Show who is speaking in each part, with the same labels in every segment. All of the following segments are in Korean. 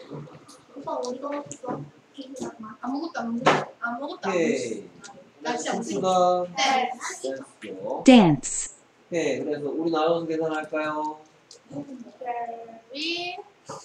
Speaker 1: 오빠 어디가 없어?
Speaker 2: 아무것도 안 먹었어. 아무것도 안
Speaker 3: 오케이.
Speaker 2: 먹었어. 나 진짜
Speaker 3: 춤추다.
Speaker 2: 네.
Speaker 3: 댄스요.
Speaker 4: dance,
Speaker 3: 오케이. 그래서 우리 나눠서 계산할까요?
Speaker 2: Very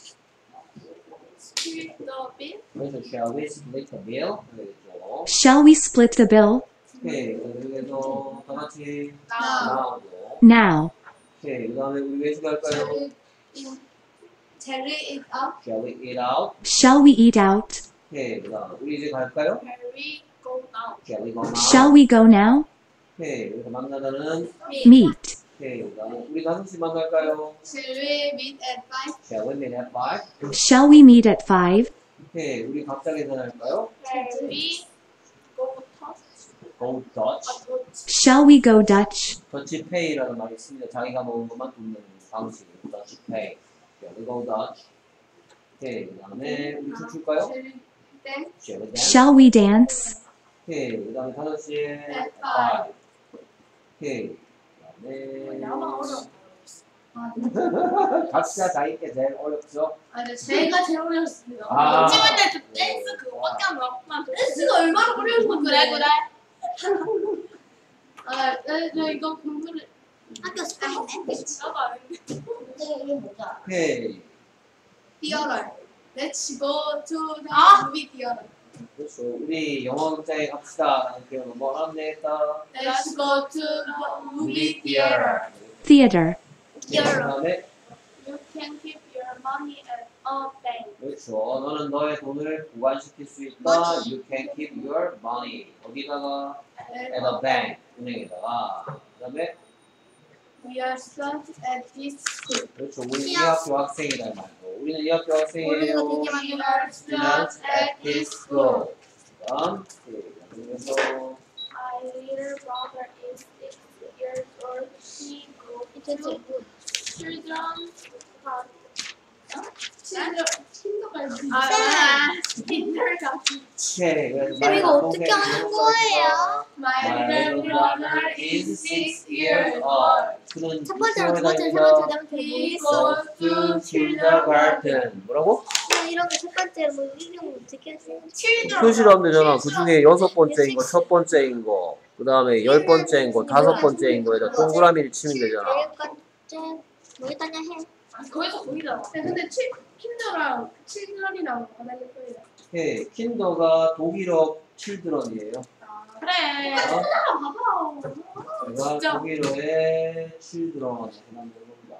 Speaker 2: split the bill.
Speaker 3: 그래서 shall we split the bill? 그랬죠.
Speaker 4: shall we split the bill?
Speaker 3: 오케이. 그래서 다 같이
Speaker 2: Now.
Speaker 3: 나오고.
Speaker 4: Now,
Speaker 3: 오케이. 그 다음에 우리 외식 할까요?
Speaker 2: Carry it up.
Speaker 3: Shall we eat out?
Speaker 4: shall we eat out?
Speaker 3: 오케이. 그 다음 우리 이제 갈까요?
Speaker 2: Carry go down.
Speaker 3: Shall we go now?
Speaker 4: Shall we go now?
Speaker 3: 오케이. 그래서 만나다는
Speaker 4: Meet.
Speaker 3: 오케이. 그 다음에 우리 5시 만날까요?
Speaker 2: Shall we meet at 5?
Speaker 3: Shall we meet at 5?
Speaker 4: Shall we meet at 5?
Speaker 3: 오케이. 우리 각자 계산할까요?
Speaker 2: Shall we go touch?
Speaker 3: Go Dutch.
Speaker 4: Shall we go Dutch?
Speaker 3: 더치 페이라는 말이 있습니다. 자기가 먹은 것만 돕는 방식이에요. 더치 페이. Shall we go Dutch? 오케이. 그 다음에 우리 춤출까요?
Speaker 2: Shall we dance?
Speaker 3: Shall we dance?
Speaker 4: Shall we dance?
Speaker 3: 오케이. 그 다음에 5시에
Speaker 2: At
Speaker 3: 5. 오케이. 그
Speaker 2: 나만
Speaker 3: 다음에
Speaker 2: 어려워.
Speaker 3: 각자 자기께 제일 어렵죠?
Speaker 2: 아, 네, 제가 제일 어려웠습니다.
Speaker 3: 아.
Speaker 2: 찍을 때저 댄스 그거밖에 안 나왔구나. 댄스가 얼마나 어려운 건데. 그래. 아, 저 이거 공부를
Speaker 1: 학교 스파이네.
Speaker 2: 나도 안 했는데.
Speaker 1: 이게 뭐야?
Speaker 3: 오케이.
Speaker 2: Theater. Let's go to the movie theater.
Speaker 3: 그렇죠. 우리 영어 극장에 갑시다. 라는 표현은 뭐 하면 되겠다?
Speaker 2: Let's go to the movie theater.
Speaker 4: Theater.
Speaker 3: 그 다음에
Speaker 2: You can keep your money at a bank.
Speaker 3: 그렇죠. 너는 너의 돈을 보관시킬 수 있다. You can keep your money. 어디다가? At a bank. 은행에다가. 그 다음에
Speaker 2: We are students at this school.
Speaker 3: 그렇죠. 우리 이 학교 학생이다 말고. 우리는 이 학교 학생이에요.
Speaker 2: We are students at this school.
Speaker 3: 그다음 그래서
Speaker 2: My little brother is 6 years old. He goes to children's park. kindergarten.
Speaker 3: 오케이. 그래서
Speaker 1: 쌤, 이거 어떻게 하는 거예요?
Speaker 2: My little brother is 6 years old.
Speaker 3: 그는
Speaker 1: 첫 번째로 두 번째로 세 번째로 네 번째로
Speaker 2: He
Speaker 1: 뭐
Speaker 2: goes to
Speaker 3: kindergarten. 뭐라고?
Speaker 1: 이런 거 첫 번째로 뭐 이름 어떻게 하세요?
Speaker 3: 표시를 하면 되잖아. 그 중에 6번째인 거, 첫 번째인 거, 그 다음에 10번째인 거, 5번째인 거에다 동그라미를 치면 되잖아.
Speaker 1: 네 번째 뭐 일단 해.
Speaker 2: 거기서 보이잖아. 근데 킨더랑 칠드런이랑 다른 소리야.
Speaker 3: 오케이. 킨더가 독일어 칠드런이에요.
Speaker 2: 그래.
Speaker 3: 어?
Speaker 2: 봐봐.
Speaker 3: 제가
Speaker 2: 진짜.
Speaker 3: 독일어의 칠드런을 해놓은 겁니다.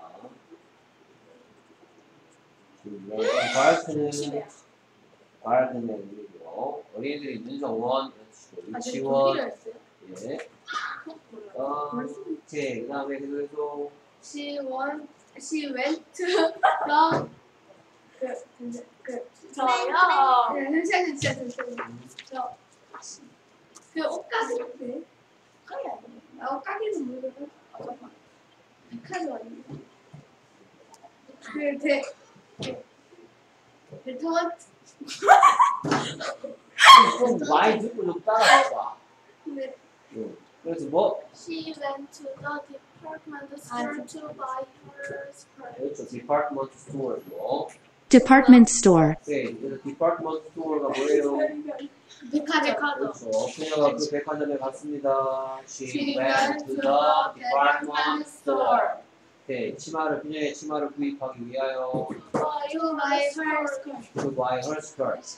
Speaker 3: 가르트는 의미고요. 어린이들이 있는 정원, 유치원, 예. 오케이. 그 다음에 그래서
Speaker 2: She went to 저요. 그 옷가게 네. 옷가게 아니에요. 나 옷가게는 모르겠어. 잠깐만. 백화점 아니에요. 베트먼트.
Speaker 3: 좀 많이 듣고 좀 따라해봐.
Speaker 2: 네.
Speaker 3: 그래서 뭐?
Speaker 2: She went to the department store to buy her skirt.
Speaker 3: 그렇죠. 디파트먼트 스토어죠.
Speaker 4: Department store.
Speaker 3: 네, 그래서 디파트먼트 스토어가 뭐예요?
Speaker 2: 백화점.
Speaker 3: 그렇죠. 그녀가 그 백화점에 갔습니다. She
Speaker 2: She
Speaker 3: went to the department store. 네, 그녀의 치마를 구입하기 위하여
Speaker 2: You buy her skirt.
Speaker 3: to buy her skirt.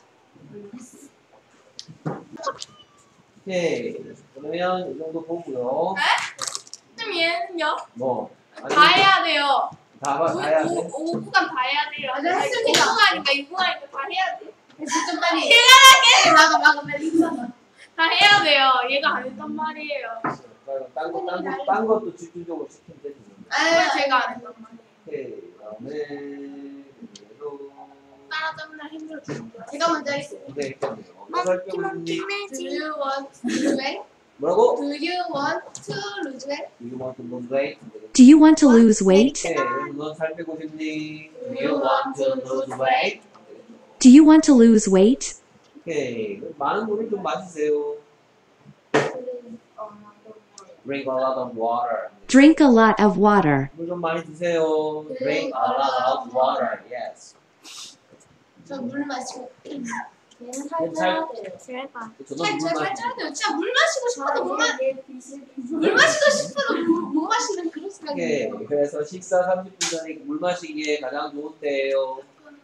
Speaker 3: 오케이. 그러면 이 정도 보고요.
Speaker 2: 그럼 얘는요?
Speaker 3: 뭐?
Speaker 2: 다 해야 돼요.
Speaker 3: 다 해야 돼?
Speaker 2: 5구간 다 해야 돼요. 맞아, 했습니다. 5구간이니까 6구간이니까 다 해야 돼. 좀 빨리. 막아, 빨리. 다 해야 돼요. 얘가 안 했단 말이에요.
Speaker 3: 딴 것도 집중적으로 시키면 되지.
Speaker 2: 제가 안 했단 말이에요.
Speaker 3: 오케이. 그다음에 그래도
Speaker 2: 따라잡느라 힘들었어요. 제가 먼저 하겠습니다.
Speaker 3: 네, 있겠네요. 설명을
Speaker 2: Do you want to lose weight?
Speaker 3: 뭐라고?
Speaker 2: Do you want to lose weight?
Speaker 3: Do you want to lose weight?
Speaker 4: Do you want to lose weight?
Speaker 3: 오케이. 그럼 넌살 빼고 싶니? Do you want to lose weight?
Speaker 4: Do you want to lose weight?
Speaker 3: 오케이. 많은 물을 좀 마시세요. Drink a lot of water.
Speaker 4: Drink a lot of water.
Speaker 3: 물 좀 많이 드세요. Drink a lot of water. Yes.
Speaker 2: 물 마시고.
Speaker 1: 얘는
Speaker 3: 잘-
Speaker 1: 살쪄야 돼요. 제발.
Speaker 3: 저도 물
Speaker 2: 잘
Speaker 3: 마시.
Speaker 2: 짜야 돼요. 진짜 물 마시고 싶어도 물 마시고 싶어도 못 마시는 그런
Speaker 3: 오케이.
Speaker 2: 생각이에요.
Speaker 3: 그래서 식사 30분 전에 물 마시기에 가장 좋은 때예요.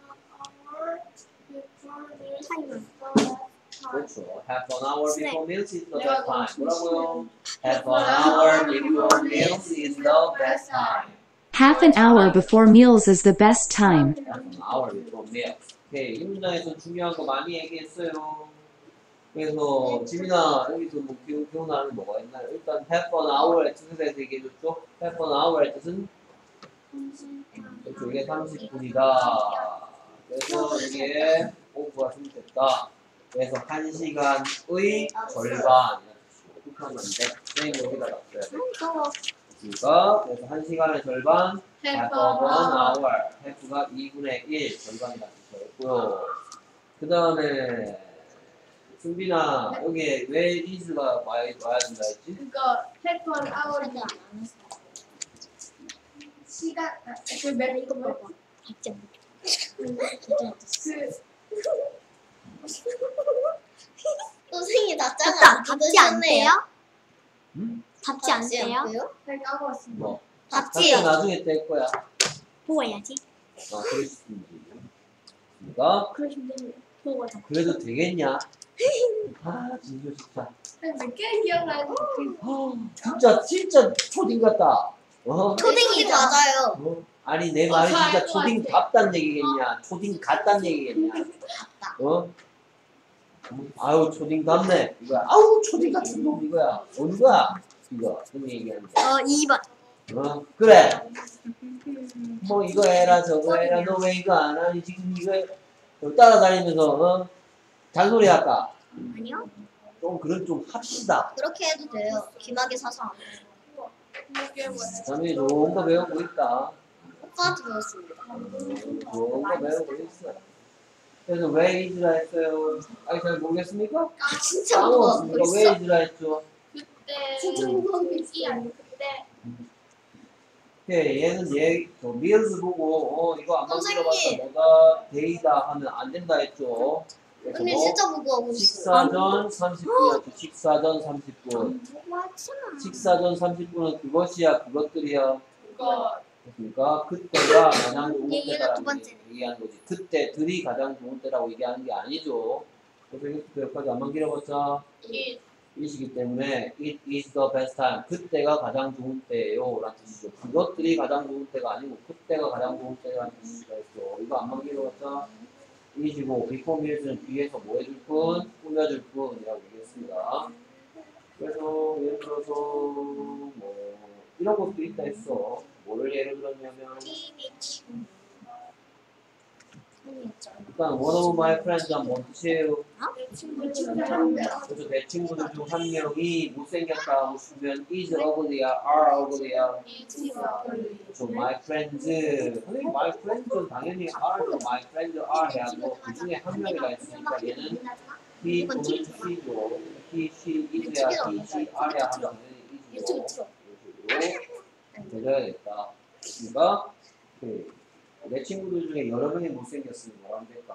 Speaker 3: 그렇죠. Half an hour before meals is the best time. 뭐라고요? Half an hour before meals is the best time.
Speaker 4: Half an hour before meals is the best time.
Speaker 3: Half an hour before meals. 오케이. 이 문장에서 중요한 거 많이 얘기했어요. 그래서 지민아 여기서 뭐 기억나는 게 뭐가 있나요? 일단 half an hour의 뜻에 대해서 얘기해줬죠. half an hour의 뜻은 그렇죠. 이게 30분이다. 그래서 이게 오브가 생겼다. 그래서 1시간의 절반. 이렇게 하면 안 돼. 선생님 여기다 놨어야 돼. 그러니까 그래서 1시간의 절반 half of an hour. half가 2분의 1 절반이라는 뜻이었고요. 그 다음에 승빈아 여기에 왜 is가 와야 된다 했지?
Speaker 2: 그러니까 패턴 아웃 시간 그몇
Speaker 1: 이거 봐봐. 답지 않 선생님 답장 답지 않대요?
Speaker 3: 응?
Speaker 1: 답지 않대요?
Speaker 2: 그 까먹었습니다.
Speaker 3: 뭐?
Speaker 1: 답지요.
Speaker 3: 나중에 뗄 거야.
Speaker 1: 보고 해야지.
Speaker 3: 그럴 수 있지. 그러니까
Speaker 1: 그러시면 되네. 보고 답.
Speaker 3: 그래도 되겠냐? 진짜.
Speaker 2: 몇개 기억나는
Speaker 3: 진짜 초딩 같다.
Speaker 1: 초딩이 맞아요.
Speaker 3: 아니 내 말이 진짜 초딩 답단 얘기겠냐? 초딩 같단 얘기겠냐? 아유 초딩 답네 이거야. 아우 초딩 같은 놈 이거야. 어느 거야? 이거 무슨 얘기하는 거야?
Speaker 1: 2번.
Speaker 3: 그래. 뭐 이거 해라 저거 해라 너 왜 이거 안 하니 지금 이거 따라다니면서 잔소리 할까?
Speaker 1: 아니요.
Speaker 3: 좀 그런 좀 합시다.
Speaker 1: 그렇게 해도 돼요. 기막이 사서.
Speaker 3: 자네 좋은 거 배우고 있다.
Speaker 1: 오빠한테 배웠습니다.
Speaker 3: 좋은 거 배우고 있어. 그래서 왜 이즈라 했어요? 아니 잘 모르겠습니까?
Speaker 1: 진짜 무거워.
Speaker 3: 까먹었습니까? 왜 이즈라 했죠?
Speaker 2: 그때
Speaker 1: 진짜 무거워.
Speaker 2: 이 아니 그때
Speaker 3: 오케이, 얘는 저 미얼스 보고 이거 안 만들어봤다
Speaker 1: 선생님.
Speaker 3: 뭐가 데이다 하면 안 된다 했죠. 그래서
Speaker 1: 언니
Speaker 3: 뭐
Speaker 1: 진짜 무거워.
Speaker 3: 식사 전 30분이었죠. 식사 전 30분. 식사 전 30분은 그것이야 그것들이야.
Speaker 2: 그거
Speaker 3: 그러니까 그때가 가장 좋은
Speaker 1: 얘가 두
Speaker 3: 때라고
Speaker 1: 번째네.
Speaker 3: 얘기하는 거지. 그때들이 가장 좋은 때라고 얘기하는 게 아니죠. 그래서 이것도 여기까지 안만 길어봤자
Speaker 2: 이
Speaker 3: 이시기 때문에 it is the best time. 그때가 가장 좋은 때예요 라는 뜻이죠. 그것들이 가장 좋은 때가 아니고 그때가 가장 좋은 때라는 뜻이가 있어. 이거 안만 길어봤자 이시고 before meals는 뒤에서 뭐 해줄 뿐? 꾸며줄 뿐이라고 얘기했습니다. 그래서 예를 들어서 뭐 이런 것도 있다 했어. 뭐를 예를 들었냐면 일단 one of my friends 한번 뜻이에요. 그래서 내 친구들 중 한 명이 못생겼다 하고 싶으면 is ugly야, are ugly야. 그래서 my friends, 선생님 my friends는 당연히 are, my friends are 해야 되고 그 중에 한 명이라 했으니까 얘는 he 또는 she죠. he, she, is야, he, she, are야 하면 당연히 is죠. 이런 식으로 되져야겠다. 그러니까 내 친구들 중에 여러 명이 못생겼으면 뭐라면 될까?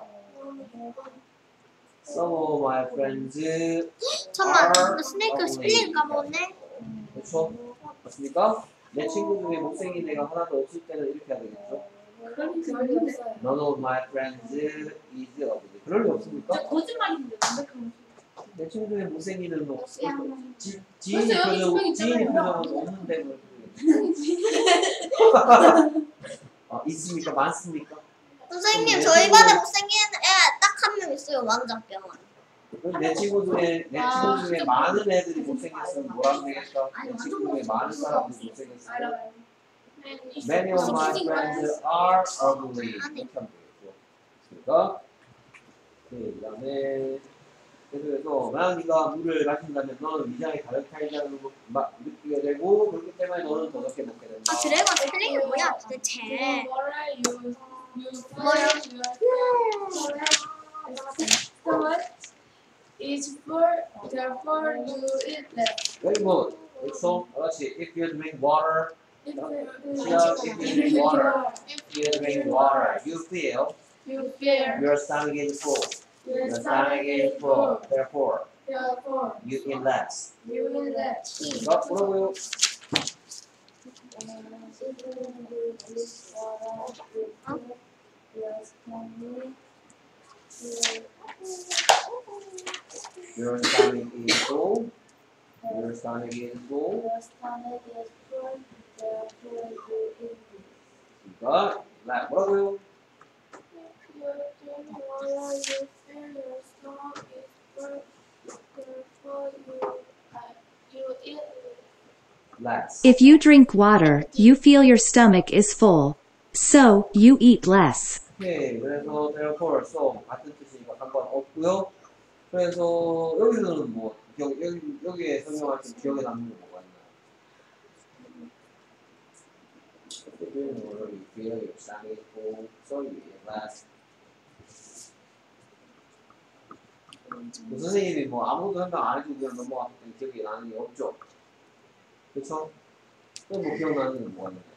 Speaker 3: Some of my friends
Speaker 1: 잠깐만. 스네이크 스플링 까먹었네.
Speaker 3: 그렇죠? 맞습니까? 내 친구 중에 못생긴 애가 하나도 없을 때는 이렇게 해야 되겠죠? None of my friends is ugly. 그럴 리 없습니까?
Speaker 2: 거짓말인데 완벽한
Speaker 3: 내 친구 중에 못생긴 애는 없어.
Speaker 2: 벌써 여기 두 명
Speaker 3: 지인이
Speaker 2: 있잖아요.
Speaker 3: 표정은 없는데 뭘 있습니까? 많습니까?
Speaker 1: 선생님 저희 반에 못생긴 애 딱 한 명 있어요. 왕자병원.
Speaker 3: 그럼 내 친구 중에 많은 애들이 못생겼으면 뭐라면 되겠다? 내 친구 중에 많은 사람들이 못생겼으면 Many of my friends are ugly. 이렇게 하면 되겠죠. 그러니까 그 다음에 그래서 만약 네가 물을 마신다면 너는 위장이 가득하다는 걸 느끼게 되고 그렇기 때문에 너는 더 적게 먹게 된다.
Speaker 1: 아 드래곤 스플링이 뭐야 도대체?
Speaker 2: is for therefore you eat less.
Speaker 3: Very good. 그래서 그렇지. If you drink water,
Speaker 2: If
Speaker 3: if you drink water, you feel
Speaker 2: You fear.
Speaker 3: Your stomach is full.
Speaker 2: Your
Speaker 3: Your stomach is full. Therefore,
Speaker 2: Therefore,
Speaker 3: you eat less.
Speaker 2: you will let
Speaker 3: 이거 뭐라고요? Your stomach is full. Your stomach is full. 이거 뭐라고요? Less.
Speaker 4: If you drink water, you feel your stomach is full. So, you eat less.
Speaker 3: 오케이. 그래서 therefore, so 같은 뜻이니까 상관없고요. 그래서 여기서는 뭐 여기에 설명할 때 기억에 남는 게 뭐가 있나요? You feel your stomach is full, so you eat less. 그 선생님이 뭐 아무것도 생각 안 해주고 그냥 넘어갔을 때 기억이 나는 게 없죠. 그쵸? 또 뭐 기억나는 게 뭐가 있나요?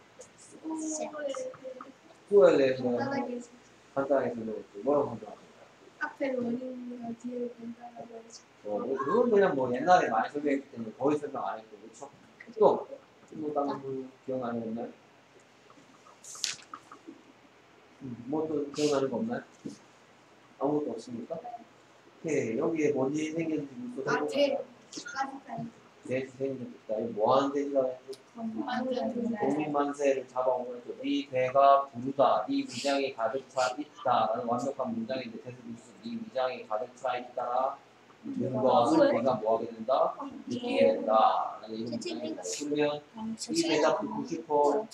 Speaker 3: 후에 대해서 간단하게 설명했죠. 뭐라고 설명하셨나요?
Speaker 2: 앞에 원인과 뒤에 된다라고 해서
Speaker 3: 그건 그냥 뭐 옛날에 많이 설명했기 때문에 거의 설명 안 했고, 그쵸? 또 다른 분 기억나는 거 없나요? 뭐 또 기억나는 거 없나요? 아무것도 없습니까? 오케이. 여기에 뭔 일이 생겼는지 또 해볼까요? 돼지 생겼다. 이거 뭐 하는 돼지라고 했죠? 독립만세를 잡아온 거죠. 네 배가 부르다. 네 위장이 가득 차 있다. 라는 완벽한 문장인데 대세도 있어. 네 위장이 가득 차 있다. 는 것을 네가 뭐 하게 된다? 느끼게 된다. 라는 이런 문장입니다. 그러면 이 대답 듣고 싶어.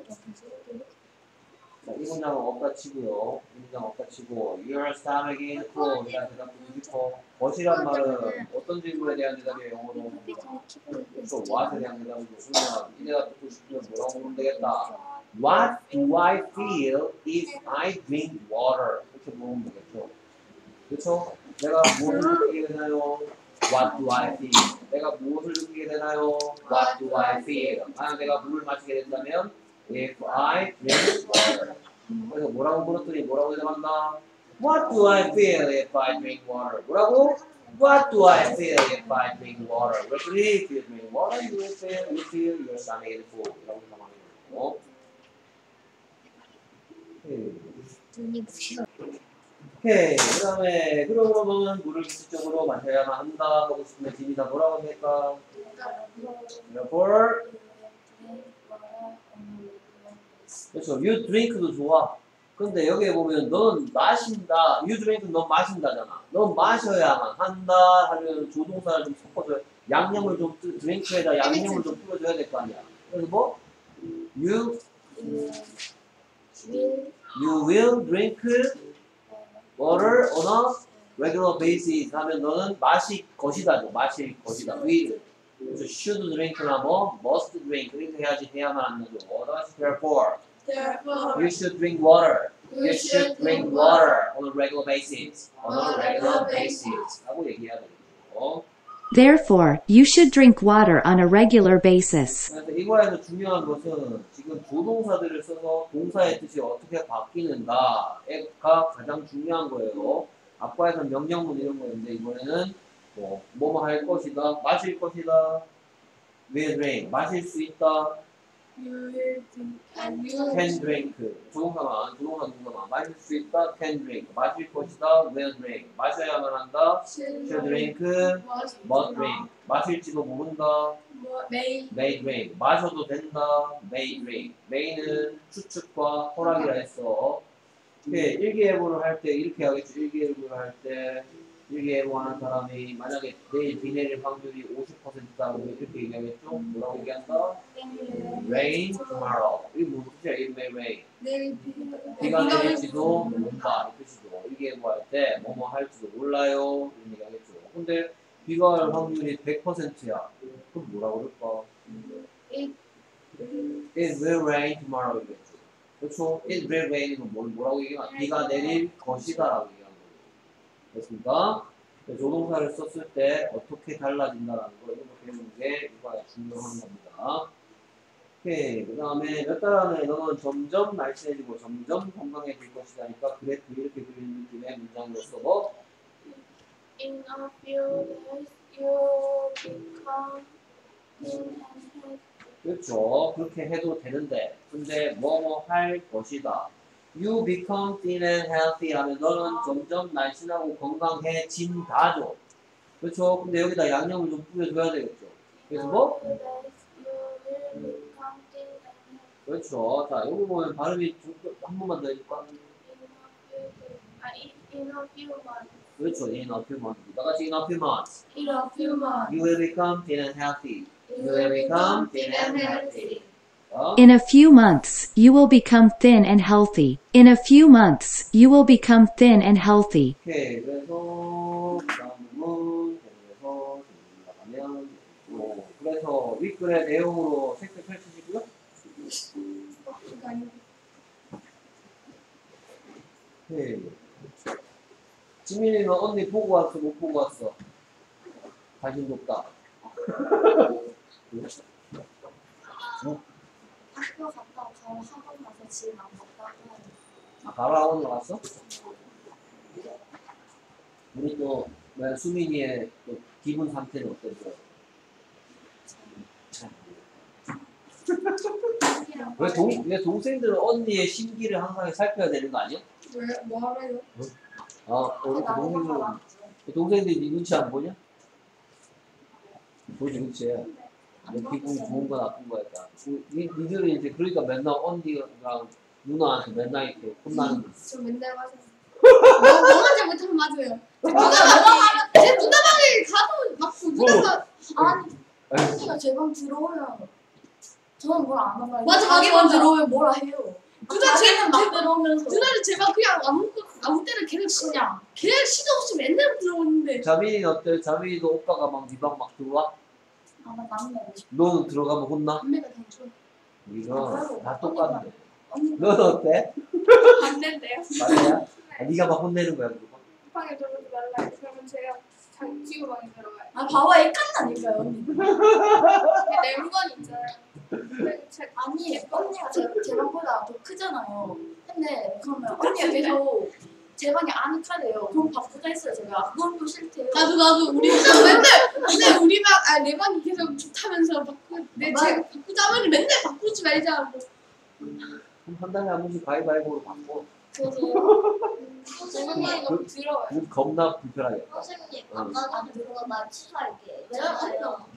Speaker 3: 자, 이 문장은 없다 치고요. 이 문장 없다 치고 Your stomach is full. 이라는 대답 듣고 싶어. what이란 말은 어떤 질문에 대한 대답이에요, 영어로? 또 what에 대한 대답이고, 그러면 이 대답 듣고 싶으면 뭐라고 물으면 되겠다. What do I feel if I drink water? 이렇게 물으면 되겠죠. 그렇죠? 내가 무엇을 느끼게 되나요? What do I feel? 내가 무엇을 느끼게 되나요? What do I feel? 만약 내가 물을 마시게 된다면 If I drink water. 그래서 뭐라고 물었더니 뭐라고 대답한다? What do I feel if I drink water? 뭐라고? What do I feel if I drink water? 그랬더니 if you drink water, you feel your stomach is full. 이라고 대답하는 거고. 오케이. 그 다음에 그러면 물을 규칙적으로 마셔야만 한다 하고 싶으면 지미다 뭐라고 합니까? Therefore, 그렇죠. You drink도 좋아. 근데 여기에 보면 넌 마신다. You drink 넌 마신다잖아. 넌 마셔야만 한다 하면 조동사를 좀 섞어줘야 양념을 좀 드링크에다 양념을 좀 뿌려줘야 될 거 아니야. 그래서 뭐? You will drink water on a regular basis 하면 너는 마실 것이다. 마실 것이다. will. 그래서 should drink나 뭐 must drink 이렇게 해야지 해야만 한다죠. Therefore, you should drink water. You should drink water on a regular basis. On a regular basis. 라고 얘기해야 되겠죠.
Speaker 4: Therefore, you should drink water on a regular basis.
Speaker 3: 그래서 이거에서 중요한 것은 지금 조동사들을 써서 동사의 뜻이 어떻게 바뀌는가가 가장 중요한 거예요. 아빠에서는 명령문 이런 거였는데 이번에는 뭐뭐 할 것이다, 마실 것이다, will drink, 마실 수 있다, can drink, 조동사만, 마실 수 있다, can drink, 마실 것이다, will drink, 마셔야만 한다, should drink, must drink, 마실지도 모른다, may drink, 마셔도 된다, may drink, may는 추측과 허락이라 했어. 일기예보를 할 때 이렇게 하겠죠. 일기예보를 할 때 일기예보하는 사람이 만약에 내일 비 내릴 확률이 50%다고 이렇게 얘기하겠죠. 뭐라고 얘기한다? Rain tomorrow. 이게 무슨 뜻이야? It may rain. 비가 내릴지도 모른다. 이 뜻이죠. 일기예보할 때 뭐뭐 할지도 몰라요. 이런 얘기하겠죠. 근데 비가 올 확률이 100%야. 그럼 뭐라고 그럴까? It will rain tomorrow. 이겠죠. 그렇죠? It will rain은 뭐라고 얘기하나? 비가 내릴 것이다라고 얘기하는 거예요. 됐습니까? 조동사를 썼을 때 어떻게 달라진다라는 거 이런 거 배우는 게 이거가 중요한 겁니다. 오케이. 그 다음에 몇 달 안에 너는 점점 날씬해지고 점점 건강해질 것이다니까 그래 이렇게 그리는 느낌의 문장으로서 뭐?
Speaker 2: In a few days you become thin and healthy.
Speaker 3: 그렇죠. 그렇게 해도 되는데 근데 뭐뭐 할 것이다. You become thin and healthy 하면 너는 점점 날씬하고 건강해진다죠. 그렇죠. 근데 여기다 양념을 좀 뿌려줘야 되겠죠. 그래서 뭐?
Speaker 2: In a few days you will become thin and healthy.
Speaker 3: 그렇죠. 자, 여기 보면 발음이 한 번만 더 해줄까?
Speaker 2: In a few months.
Speaker 3: 그렇죠. In a few months. 다 같이 in a few months.
Speaker 2: In a few months.
Speaker 3: You will become thin and healthy. You will become thin and healthy. 어?
Speaker 4: In a few months, you will become thin and healthy. In a few months, you will become thin and healthy.
Speaker 3: 오케이. 그래서 그 다음은 계속해서 올라가면 그래서 윗글의 내용으로 책들 펼치시고요. 오케이. 지민이는 언니 보고 왔어? 못 보고 왔어? 관심 높다.
Speaker 1: 학교 갔다 가고 학원 가서 지금 안 갔다고.
Speaker 3: 아, 바로 학원으로 갔어? 우리 또 수민이의 또 기분 상태는 어땠어요? 왜 동생들은 언니의 심기를 항상 살펴야 되는 거 아니야?
Speaker 2: 왜? 뭐하래요?
Speaker 3: 아, 우리 동생들이 네 눈치 안 보냐? 보지, 그치? 내 기분이 좋은 거 나쁜 거였다. 니들은 이제 그러니까 맨날 언니랑 누나한테 맨날 이렇게 혼나는 거.
Speaker 2: 저 맨날 맞아요. 뭐만 잘못하면 맞아요. 제 누나 방에 가도 막 누나가
Speaker 1: 아니 언니가 제 방 들어오면 저는 뭘 안 하봐요.
Speaker 2: 맞아,
Speaker 1: 자기만
Speaker 2: 맞아.
Speaker 1: 들어오면 뭐라 해요.
Speaker 2: 누나
Speaker 1: 자기는 막 들어오면서
Speaker 2: 누나는 제발 그냥 아무 때나 계속 그냥 시도 없이 맨날 들어오는데.
Speaker 3: 자민이는 어때? 자민이도 오빠가 막 네 방 막 들어와?
Speaker 1: 아마 남매
Speaker 3: 너는 들어가면 혼나?
Speaker 2: 담배가 더 좋아.
Speaker 3: 이거 다 똑같네.
Speaker 1: 언니
Speaker 3: 너는 어때?
Speaker 2: 안 된대요.
Speaker 3: 말이야? 아, 네가 막 혼내는 거야, 그거?
Speaker 2: 방에 들어오지 말라. 그러면 제가 지구 방에 들어가요.
Speaker 1: 아 봐봐 애칸다니까요 언니.
Speaker 2: 내 물건 있잖아요.
Speaker 1: 아니 언니가 제 방보다 더 크잖아요. 근데 그러면 언니가 계속 제 방에 아늑하대요. 그럼 바꾸자 했어요 제가. 그건 또 싫대요.
Speaker 2: 나도 우리 맨날 우리 내 방이 계속 좋다면서 바꾸자면 맨날 바꾸지 말자.
Speaker 3: 그럼 한 달에 한 번씩 가위바위보로 바꿔.
Speaker 1: 그래서
Speaker 2: 생각이 너무 더러워요.
Speaker 3: 그럼 겁나 불편하겠다.
Speaker 1: 선생님 아까 전에 그거 말 취소할게. 왜냐면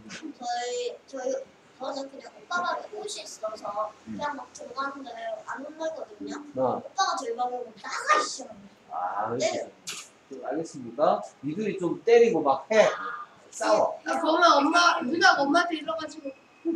Speaker 1: 저는 그냥 오빠가 옷이 있어서 그냥 막 들어가는데 안 혼나거든요. 오빠가 저희 방으로 나가 있어.
Speaker 3: 아, 알겠습니까? 니들이 좀 때리고 막 해. 싸워.
Speaker 2: 보면 누나가 엄마한테 일러가지고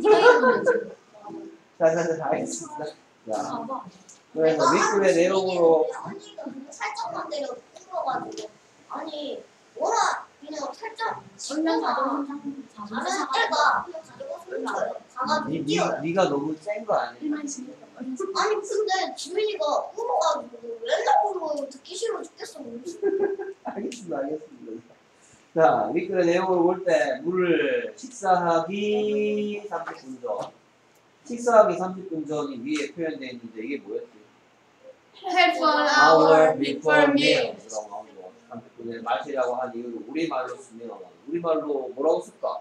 Speaker 3: 자, 알겠습니다. 자,
Speaker 1: 봐봐.
Speaker 3: 그래서 윗글의 내용으로
Speaker 1: 언니가 그냥 살짝만 때려 풀어가지고 아니 뭐라 그냥 살짝
Speaker 2: 얼른
Speaker 1: 짚고만 안 해서 때가 그냥 가지고 숨겨요. 가가지고 뛰어요.
Speaker 3: 네가 너무 센 거 아니야?
Speaker 1: 아니 근데 지민이가 울어가지고 맨날 울어 듣기 싫어 죽겠어.
Speaker 3: 알겠습니다. 자, 윗글의 내용을 볼 때 물을 식사하기 30분 전. 식사하기 30분 전이 위에 표현되어 있는데 이게 뭐였지?
Speaker 2: Have an hour before meal.
Speaker 3: 30분에 마시라고 한 이유를 우리말로 쓰면 우리말로 뭐라고 쓸까?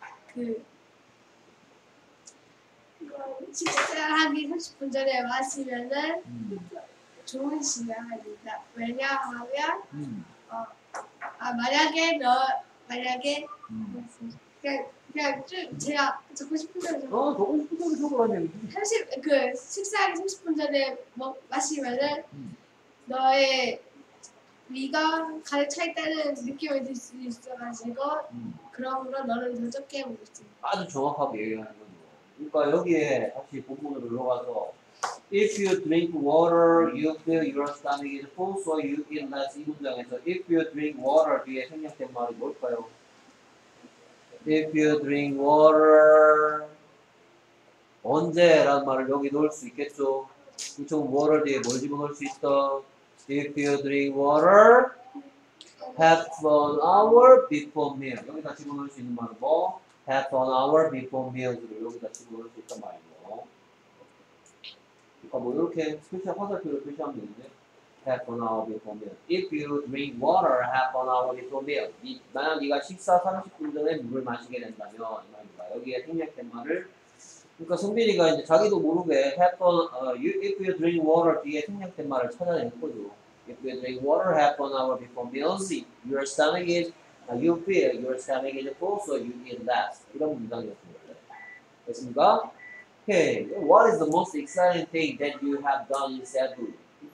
Speaker 2: 식사하기 30분 전에 마시면은 좋은 시간입니다. 왜냐하면 만약에 그냥 쭉 제가 적고 싶은 대로
Speaker 3: 적고 싶은 대로 적으라니.
Speaker 2: 식사하기 30분 전에 마시면은 너의 위가 가득 차 있다는 느낌을 들 수 있어가지고 그러므로 너는 더 적게 먹을 수 있어.
Speaker 3: 아주 정확하게 얘기하는 거죠. 그러니까 여기에 다시 본문으로 들어가서 If you drink water, you feel your stomach is full, so you eat less. 이 문장에서 If you drink water 뒤에 생략된 말이 뭘까요? If you drink water 언제? 라는 말을 여기 넣을 수 있겠죠. 이쪽 water 뒤에 뭘 집어넣을 수 있어? If you drink water, have an hour before meal. 여기다 집어넣을 수 있는 말은 뭐? Have an hour before meals를 여기다 집어넣을 수 있단 말이고. 그러니까 뭐 이렇게 표시한 화살표를 표시하면 되는데 half an hour before meal. If you drink water half an hour before meal. 만약 네가 식사 30분 전에 물을 마시게 된다면 이 말입니다. 여기에 생략된 말을 그러니까 성빈이가 이제 자기도 모르게 half an, if you drink water 뒤에 생략된 말을 찾아낸 거죠. If you drink water half an hour before meals, your stomach is you feel your stomach is full, so you eat less. 이런 문장이었습니다. 됐습니까? Okay. What is the most exciting thing that you have done in Cebu?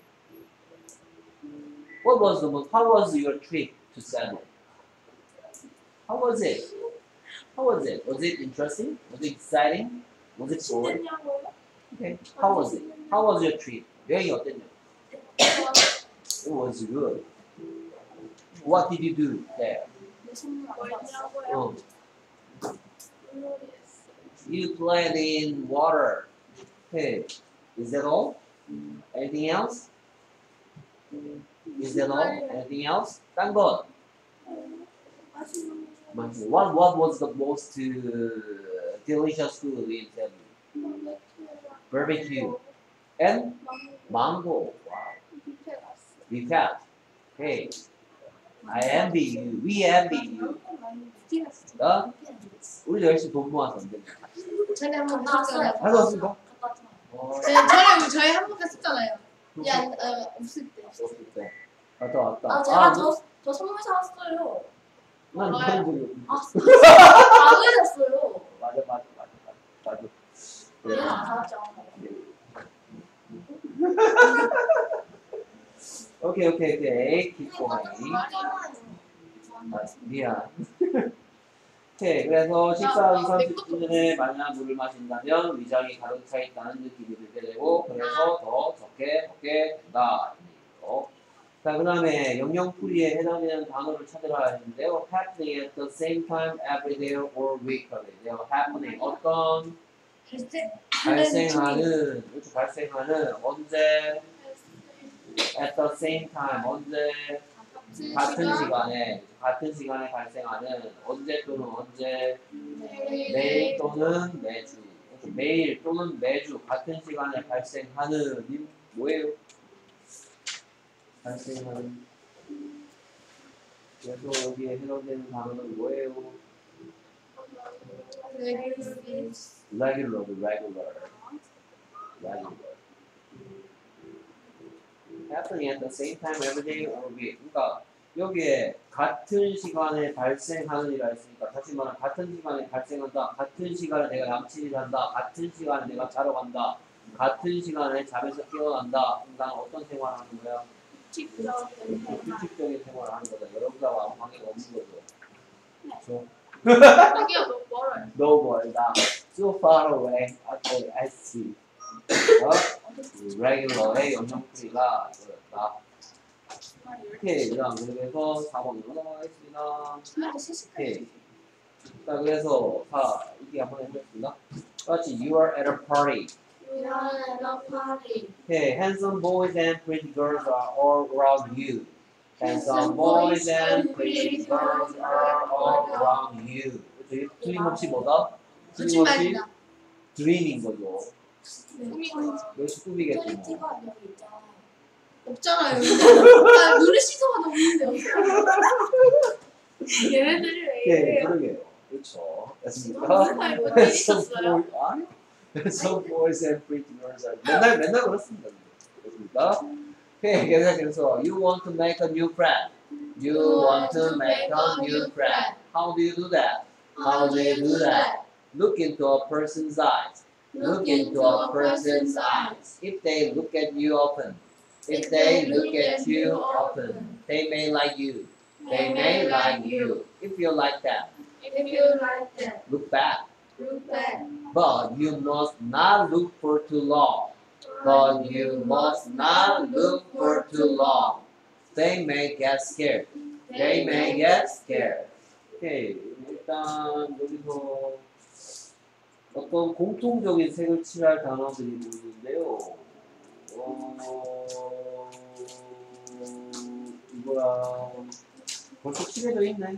Speaker 3: What was the most? How was your trip to Cebu? How was it? How was it? Was it interesting? Was it exciting? Was it boring? Okay. How was it? How was your trip? 여행이 어땠냐? It was good. What did you do there? 어. You played in water. Okay. Is that all? Anything else? Is that all? Anything else? 딴 건. What was the most delicious food in Cebu? Barbecue. And mango. Wow. Buffet. Hey. I envy you. We envy you. 어? 우리 열심히 돈 모아서 안 된다.
Speaker 2: 전에 한번
Speaker 1: 갔다
Speaker 2: 갔었잖아요.
Speaker 1: 왔어요.
Speaker 3: 갔다 왔습니까?
Speaker 1: 갔다 왔잖아요.
Speaker 2: 전에 저희 한번 갔었잖아요. 야, 없을 때.
Speaker 3: 없을 때. 갔다 왔다.
Speaker 1: 아, 제가 저 선물 사왔어요.
Speaker 3: 난 그런 적이 없는데.
Speaker 1: 안 그랬어요.
Speaker 3: 맞아.
Speaker 1: 얘는 안 사왔죠.
Speaker 3: 오케이. Keep going. 미안. 오케이. 그래서 식사 30분 전에 만약 물을 마신다면 위장이 가득 차 있다는 느낌이 들게 되고 그래서 더 적게 먹게 된다. 자, 그 다음에 영영풀이에 해당되는 단어를 찾으라 했는데요. happening at the same time every day or weekly. happening 어떤 발생하는 이렇게 발생하는 언제 at the same time 언제 같은 시간에 발생하는 언제 또는 언제 매일 또는 매주 매일 또는 매주 같은 시간에 발생하는 이 뭐예요? 발생하는 그래서 여기에 해당되는 단어는 뭐예요? regular. happening at the same time every day or week. 그러니까 여기에 같은 시간에 발생하는 이라 했으니까 다시 말하면 같은 시간에 발생한다. 같은 시간에 내가 남친이 잔다. 같은 시간에 내가 자러 간다. 같은 시간에 잠에서 깨어난다. 그럼 나는 어떤 생활을 하는 거야? 규칙적인 생활을 하는 거다. 여러분과 관계가 없는 거죠. 그렇죠?
Speaker 1: 여기가 너무 멀어요.
Speaker 3: 너무 멀다. So far away. Okay, I see. regular의 영영풀이가 이거였다. 오케이, 그다음 그래서 4번으로 넘어가겠습니다. 오케이. 자, 그래서 이게 한번 해보겠습니다. 같이 you are at a party. Okay, handsome boys and pretty girls are all around you. Handsome boys and pretty girls are all around you. 그렇죠? 틀림없이 뭐다? 틀림없이 dream인 거죠. 여기서 꿈이겠지 뭐.
Speaker 2: 없잖아요. 나 눈을 씻어가도 없는데.
Speaker 1: 얘네들이 왜
Speaker 3: 네,
Speaker 1: 이래요?
Speaker 3: 그러게요. 그렇죠. 됐습니까? Some boys and pretty girls are 맨날 그렇습니다. 됐습니까? 오케이, 그래서 you want to make a new friend. You want to make a new friend. How do you do that? How do you do that? Look into a person's eyes. Look into a person's eyes. If they look at you often, if they look at you often, they may like you. They may like you. If you like them, look back. But you must not look for too long. But you must not look for too long. They may get scared. They may get scared. 오케이. 일단 여기서 어떤 공통적인 색을 칠할 단어들이 보이는데요. 이거랑 벌써 칠해져 있네.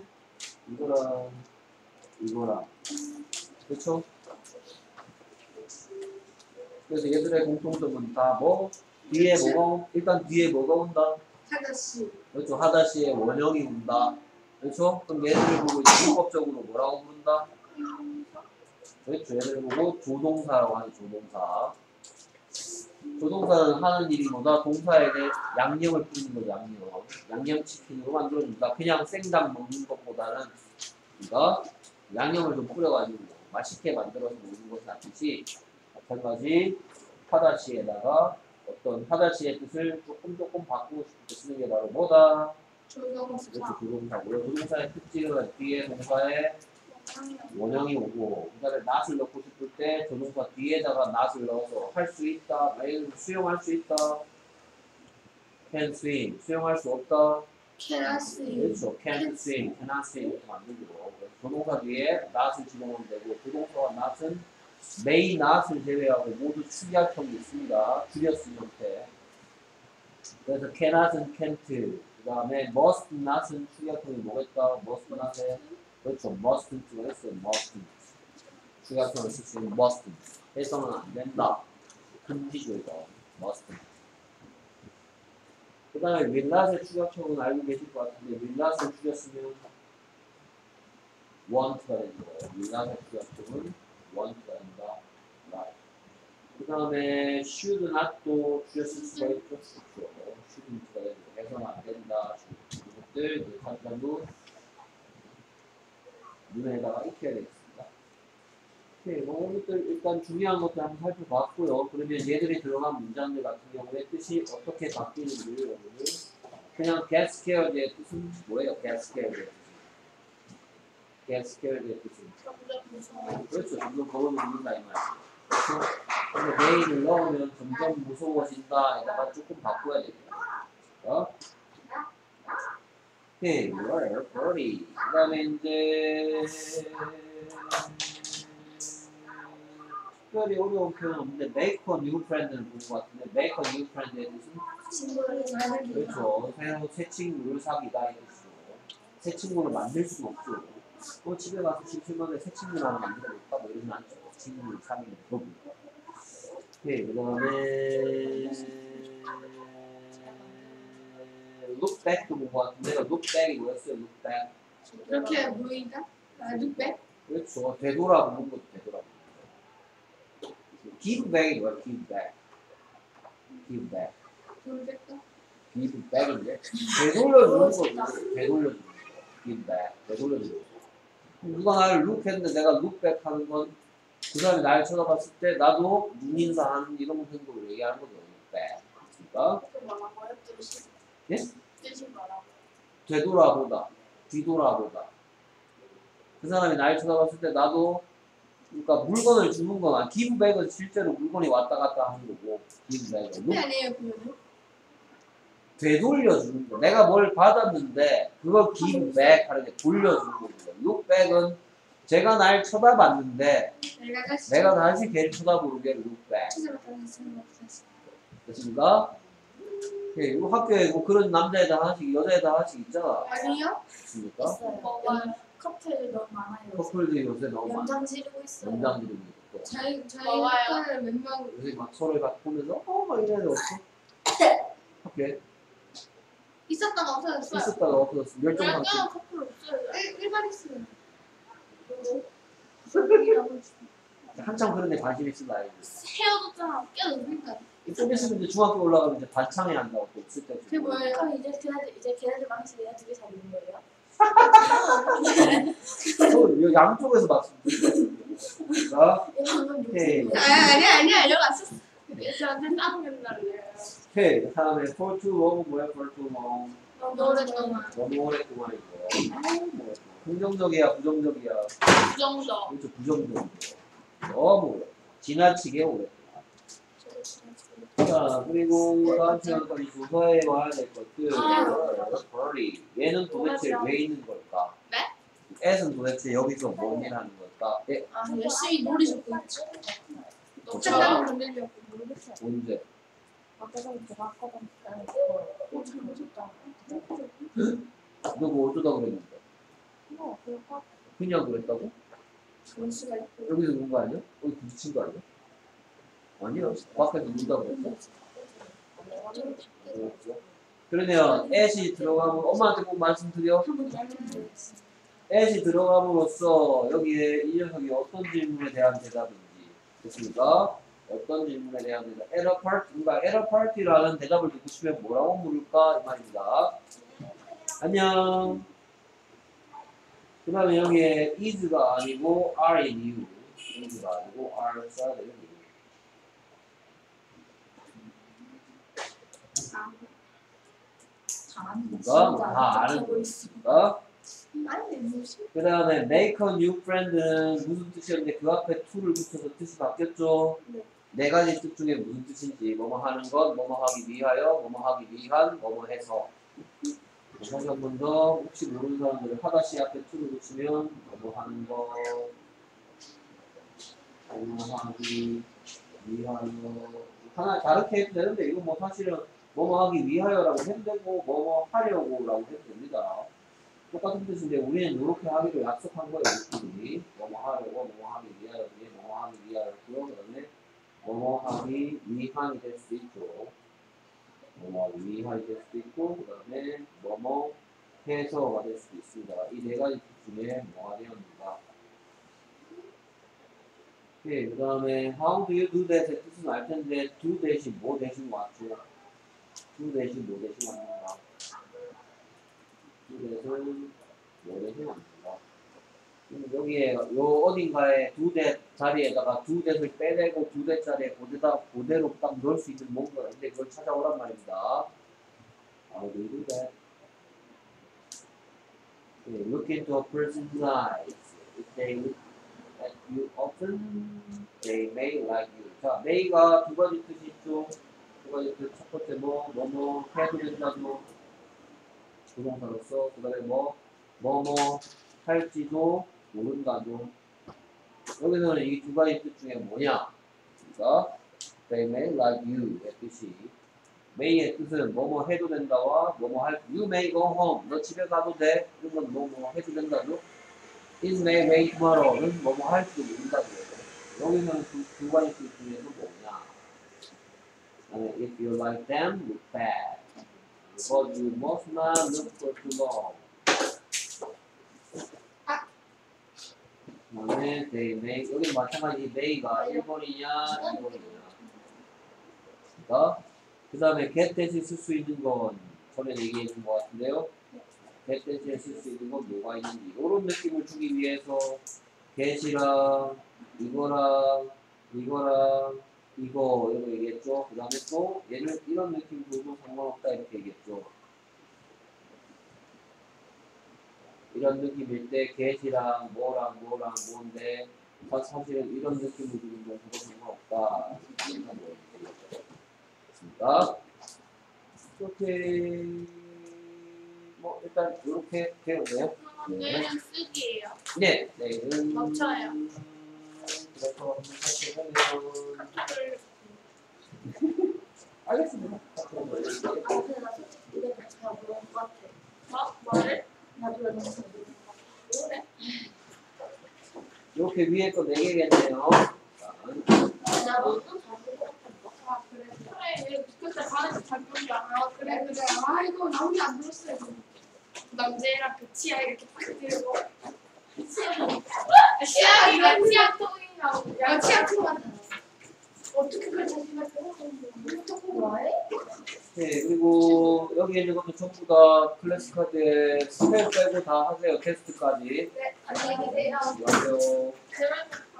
Speaker 3: 이거랑 그렇죠? 그래서 얘들의 공통점은 다 뭐? 뒤에 뭐가 일단 뒤에 뭐가 온다?
Speaker 2: 하다시.
Speaker 3: 그렇죠. 하다시에 원형이 온다. 그렇죠? 그럼 얘들을 보고 이제 문법적으로 뭐라고 부른다? 그렇죠. 얘들을 보고 조동사라고 하는 조동사. 조동사는 하는 일이 뭐다? 동사에게 양념을 뿌리는 거죠. 양념. 양념치킨으로 만들어준다. 그냥 생닭 먹는 것보다는 우리가 양념을 좀 뿌려가지고 맛있게 만들어서 먹는 것이 낫듯이 마찬가지 하다시에다가 어떤 하다시의 뜻을 조금 바꾸고 싶을 때 쓰는 게 바로 뭐다?
Speaker 2: 조동사.
Speaker 3: 그렇죠. 조동사고요. 조동사의 특징은 뒤에 동사에 원형이 오고 그다음에 not을 넣고 싶을 때 조동사 뒤에다가 not을 넣어서 할 수 있다, 수용할 수 있다, can swim, 수용할 수 없다,
Speaker 2: 캐라스.
Speaker 3: 그렇죠, can swim, cannot swim 이렇게 만들고 조동사 뒤에 not을 집어넣으면 되고 조동사와 not은 may not을 제외하고 모두 축약형이 있습니다. 줄여쓴 형태. 그래서 cannot은 can't, 그 다음에 must not은 축약형이 뭐겠다? must not에 그렇죠. mustn't가 있어요. mustn't. 주약형을 쓸 수 있는 mustn't. 해서는 안 된다. 금지죠, 이거. mustn't. 그 다음에 will not의 주약형은 알고 계실 것 같은데 will not을 줄였으면 want가 되는 거예요. will not의 주약형은 want가 된다. right. 그 다음에 should not도 줄였을 수가 있죠. shouldn't가 되는 거. 해서는 안 된다. 이것들 잠깐도 눈에다가 익혀야 되겠습니다. 오케이, 뭐 오늘들 일단 중요한 것들 한번 살펴봤고요. 그러면 얘들이 들어간 문장들 같은 경우에 뜻이 어떻게 바뀌는지를 여러분들 그냥 get scared의 뜻은 뭐예요? get scared의 뜻은 get scared의 뜻은 그렇죠. 점점 겁을 먹는다 이 말이죠. 그렇죠? 근데 내일을 넣으면 점점 무서워진다 에다가 조금 바꿔야 됩니다. 그렇죠? 오케이, were, birdie. 그 다음에 이제 특별히 어려운 표현은 없는데 make a new friend는 본 것 같은데 make a new friend의 뜻은
Speaker 2: 친구를 만들기.
Speaker 3: 그렇죠. 새로 새 친구를 사귀다 이 뜻이죠. 새 친구를 만들 수는 없죠. 집에 가서 심심한데 새 친구를 하나 만들어 볼까? 뭐 이러진 않죠. 친구를 사귀는 법이. 오케이, 그 다음에 look back도 본 것 같은데요. look back이 뭐였어요? look back.
Speaker 2: 이렇게 보인다? 룩백?
Speaker 3: 그렇죠. 되돌아보는 것도 되돌아보는 거. give back이 뭐야? give back. give back.
Speaker 2: 룩백도?
Speaker 3: give back인데 되돌려주는 거죠. 되돌려주는 거. give back. 되돌려주는 거. 누가 나를 look 했는데 내가 look back 하는 건 그 사람이 나를 쳐다봤을 때 나도 눈인사하는 이런 행동을 얘기하는 거죠. look back. 그러니까 예?
Speaker 1: 뜻이 뭐라고?
Speaker 3: 되돌아보다, 뒤돌아보다. 그 사람이 날 쳐다봤을 때 나도, 그러니까 물건을 주는 건 아니야. 기브백은 실제로 물건이 왔다 갔다 하는 거고, 기브백은.
Speaker 2: 네 아니에요 보면은?
Speaker 3: 되돌려주는 거. 내가 뭘 받았는데, 그걸 기브백 하는 게 돌려주는 거거든요. 룩백은 제가 날 쳐다봤는데, 내가 다시 걔를 쳐다보는 게 룩백. 됐습니까? 예, 이거 학교에 뭐 그런 남자애들 하나씩, 여자애들 하나씩 있잖아.
Speaker 2: 아니요?
Speaker 3: 있습니까?
Speaker 1: 있어요. 커플 너무 많아요.
Speaker 3: 커플들이 요새 너무 많아.
Speaker 1: 연장 지르고 있어요.
Speaker 3: 연장 지르고 있고.
Speaker 2: 저희
Speaker 1: 먹어요.
Speaker 2: 학교는 몇명
Speaker 3: 요새 막 서로를 막 보면서 막 이런 애들 없어? 학교에
Speaker 2: 있었다가 없어졌어요.
Speaker 3: 있었다가 없어졌어. 멸종 상태.
Speaker 1: 연장 커플 없어요.
Speaker 2: 일반 있어요.
Speaker 3: 한참 그런 데 관심 있을 나이.
Speaker 1: 헤어졌잖아.
Speaker 2: 그러니까
Speaker 3: 좀 있으면 이제 중학교 올라가면 이제 반창회 한다고 또 있을 때.
Speaker 2: 그게 뭐예요?
Speaker 1: 그럼 이제 걔네들 방식 얘네 둘이 잘 있는 거예요?
Speaker 3: 양쪽에서 봤습니다.
Speaker 1: 방금
Speaker 3: 오케이.
Speaker 2: 아니 알려갔었어.
Speaker 1: 저한테 따먹는다래요.
Speaker 3: 오케이. 다음에 for too long 뭐야? for too long.
Speaker 1: 너무 오랫동안.
Speaker 3: 너무 오랫동안이고. 긍정적이야, 부정적이야.
Speaker 1: 부정적.
Speaker 3: 그렇죠, 부정적이고. 너무 오래. 지나치게 오랫동안. 자, 그리고 다음 시간까지 조사해 와야 될 것들. birdy. 얘는 도대체 왜 있는 걸까?
Speaker 1: 네?
Speaker 3: 애는 도대체 여기서 뭔 일 하는 걸까? 예,
Speaker 1: 아, 열심히 놀이 줬고 있지.
Speaker 2: 책상을 만들려고.
Speaker 3: 언제?
Speaker 1: 아까 전에 제가 아까 보니까 참 무섭다.
Speaker 3: 너 뭐 어쩌다 그랬는데?
Speaker 1: 그럴까?
Speaker 3: 그냥 그랬다고?
Speaker 1: 그럴 수가 있고.
Speaker 3: 여기서 그런 거 아니야? 어디 부딪힌 거 아니야? 아니요. 밖에서 논다고 그랬어. 그러네요. at이 들어가면 엄마한테 꼭 말씀드려. at이 들어감으로써 여기에 이 녀석이 어떤 질문에 대한 대답인지 됐습니까? 어떤 질문에 대한 대답. at a party, 그러니까 at a party라는 대답을 듣고 싶으면 뭐라고 물을까 이 말입니다. 안녕. 그 다음에 여기에 is가 아니고 are인 이유. is가 아니고 are 써야 되는 이유.
Speaker 1: 잘하는
Speaker 3: 거 다 아는 거니까.
Speaker 2: 아니 무슨
Speaker 3: 그 다음에 make a new friend는 무슨 뜻이었는데 그 앞에 to를 붙여서 뜻이 바뀌었죠? 네 가지 뜻 중에 무슨 뜻인지 뭐뭐 하는 것, 뭐뭐 하기 위하여, 뭐뭐 하기 위한, 뭐뭐 해서. 다시 한 번 더 혹시 모르는 사람들은 하다시 앞에 to를 붙이면 뭐뭐 하는 것, 뭐뭐 하기 위하여. 하나 다르게 해도 되는데 이거 뭐 사실은 뭐뭐 하기 위하여라고 해도 되고 뭐뭐 하려고라고 해도 됩니다. 똑같은 뜻인데 우리는 이렇게 하기로 약속한 거예요. 우리 뭐뭐 하려고 뭐뭐 하기 위하여 뒤에 뭐뭐 하기 위하여고요. 그다음에 뭐뭐 하기 위한이 될 수도 있죠. 뭐뭐 하기 위한이 될 수도 있고 그다음에 뭐뭐 해서가 될 수도 있습니다. 이 네 가지 뜻 중에 뭐가 되어 합니다. 예, 그 다음에 how do you do that의 뜻은 알 텐데 do 대신 뭐 대신 왔죠? do 대신 뭐 대신 왔는가? do 대신 뭐 대신 왔는가? 여기에 요 어딘가에 do that 자리에다가 do that을 빼내고 do that 자리에 그대로 딱 넣을 수 있는 뭔가 근데 그걸 찾아오란 말입니다. how do you do that? 예, look into a person's eyes. If they look at you often, they may like you. 자, may가 두 가지 뜻이 있죠. 두 가지 뜻. 첫 번째 뭐뭐 해도 된다도 조동사로서. 그 다음에 뭐뭐 할지도 모른다도. 여기서는 이 두 가지 뜻 중에 뭐냐? 그러니까 they may like you의 뜻이 may의 뜻은 뭐뭐 해도 된다와 뭐뭐 할 you may go home. 너 집에 가도 돼. 이런 건 뭐뭐 해도 된다도. It may rain tomorrow는 뭐뭐 할지도 모른다고요. 여기는 두 가지 뜻 중에서 뭐냐? If you like them, look bad. But you must not look for too long. 그다음에 they may 여기 마찬가지 may가 1번이냐 2번이냐. 그러니까 그 다음에 get 대신 쓸 수 있는 건 전에 얘기해 준 것 같은데요. get 대신에 쓸 수 있는 건 뭐가 있는지 이런 느낌을 주기 위해서 get이랑 이거랑 이거 얘기했죠. 그 다음에 또 얘는 이런 느낌 줘도 상관없다 이렇게 얘기했죠. 이런 느낌일 때 get이랑 뭐랑 뭔데 사실은 이런 느낌을 주는 건 상관없다. 됐습니까? 이렇게 뭐 일단 이렇게 되었네요.
Speaker 2: 오늘은 쓰기예요.
Speaker 3: 네,
Speaker 2: 멈춰요.
Speaker 3: 그래서 하시면 알겠습니다.
Speaker 1: 근데 나 솔직히 이게 잘 모르는 것 같아.
Speaker 2: 뭐를?
Speaker 1: 나도 너무 잘 모르는 것 같아.
Speaker 2: 그래?
Speaker 3: 이렇게 위에 거 4개겠네요.
Speaker 1: 나 너무 잘 모르는 것 같아.
Speaker 2: 아 그래. 그래. 그때 반에서 잘 배운다. 아 그래. 아 이거 나 혼자 안 들었어요. 남자애랑 그 치아 이렇게 딱 들고. 치아 이거 치아통이라고. 야 치아통 같아. 어떻게 그걸 자기가 어떻게 뭐해?
Speaker 3: 네, 그리고 여기 있는 것도 전부 다 클래스카드에 스펠 빼고 다 하세요. 테스트까지.
Speaker 2: 네 안녕히 계세요.
Speaker 3: 안녕하세요.
Speaker 2: 그러면